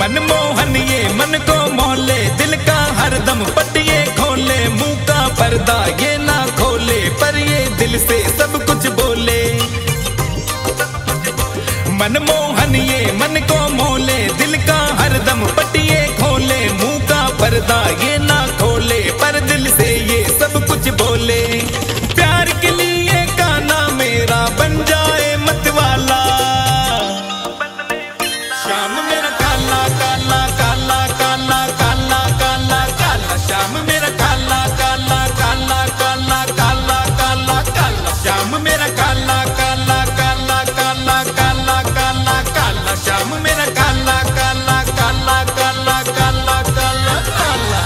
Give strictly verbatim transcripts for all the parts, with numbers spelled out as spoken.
मनमोहन ये मन को मोहले, दिल का हरदम पटिए खोले, मुंह का पर्दा ये ना खोले, पर ये दिल से सब कुछ बोले। मनमोहन ये मन को मोहले, दिल का हरदम पटिए खोले, मुंह का पर्दा ये ना खोले, पर दिल से ये सब कुछ बोले। प्यार के लिए काना मेरा बन जाए मतवाला, श्याम मेरा काला काला काला काला काला काला काला, श्याम मेरा काला काला काला काला काला काला काला, श्याम मेरा काला काला काला काला काला काला काला, श्याम मेरा काला काला काला काला काला काला काला।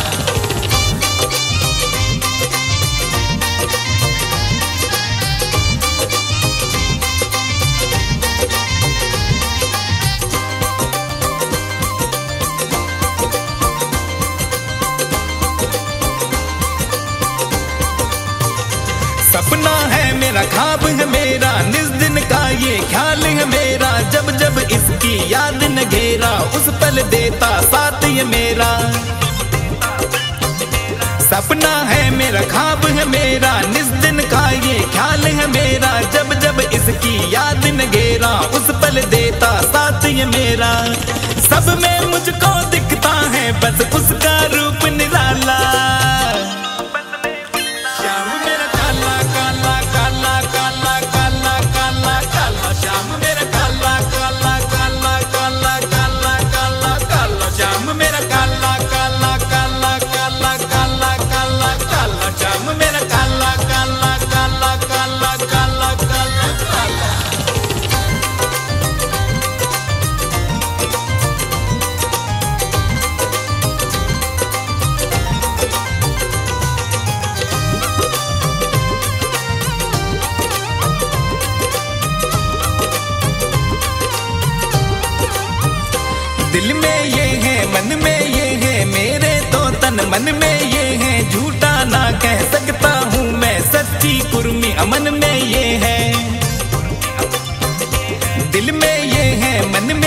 सपना है मेरा, ख्वाब है मेरा, निस दिन का ये ख्याल है मेरा, जब जब इसकी याद न घेरा, उस पल देता साथ ये मेरा। सपना है मेरा, ख्वाब है मेरा, निस दिन का ये ख्याल है मेरा, जब जब इसकी याद न घेरा, उस पल देता साथ ये मेरा। सब में मुझको दिखता है बस उसका रूप निराला, दिल में ये है मन में ये है, मेरे तो तन मन में ये है, झूठा ना कह सकता हूँ मैं, सच्ची कुर्मी अमन में ये है। दिल में ये है मन